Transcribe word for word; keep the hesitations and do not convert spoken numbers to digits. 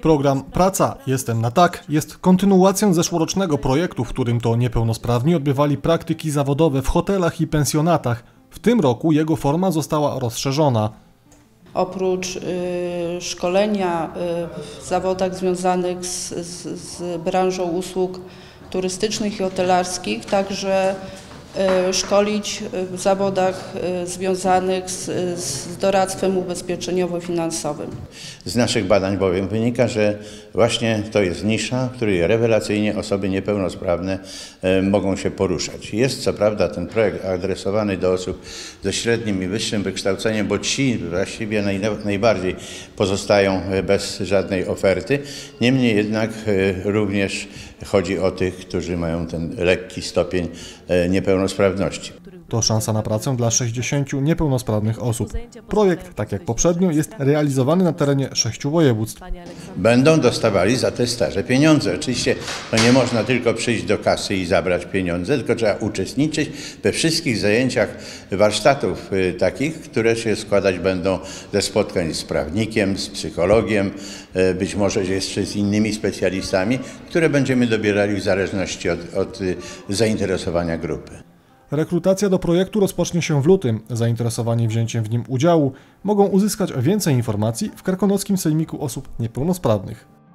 Program Praca Jestem na tak jest kontynuacją zeszłorocznego projektu, w którym to niepełnosprawni odbywali praktyki zawodowe w hotelach i pensjonatach. W tym roku jego forma została rozszerzona. Oprócz y, szkolenia y, w zawodach związanych z, z, z branżą usług turystycznych i hotelarskich, także y, szkolić w zawodach y, związanych z, z doradztwem ubezpieczeniowo-finansowym. Z naszych badań bowiem wynika, że właśnie to jest nisza, w której rewelacyjnie osoby niepełnosprawne y, mogą się poruszać. Jest co prawda ten projekt adresowany do osób ze średnim i wyższym wykształceniem, bo ci właściwie naj, najbardziej pozostają bez żadnej oferty. Niemniej jednak y, również chodzi o tych, którzy mają ten lekki stopień y, niepełnosprawności. To szansa na pracę dla sześćdziesięciu niepełnosprawnych osób. Projekt, tak jak poprzednio, jest realizowany na terenie sześciu województw. Będą dostawali za te staże pieniądze. Oczywiście no nie można tylko przyjść do kasy i zabrać pieniądze, tylko trzeba uczestniczyć we wszystkich zajęciach warsztatów y, takich, które się składać będą ze spotkań z prawnikiem, z psychologiem, y, być może jeszcze z innymi specjalistami, które będziemy dobierali w zależności od, od y, zainteresowania grupy. Rekrutacja do projektu rozpocznie się w lutym. Zainteresowani wzięciem w nim udziału mogą uzyskać więcej informacji w Karkonoszym Sejmiku Osób Niepełnosprawnych.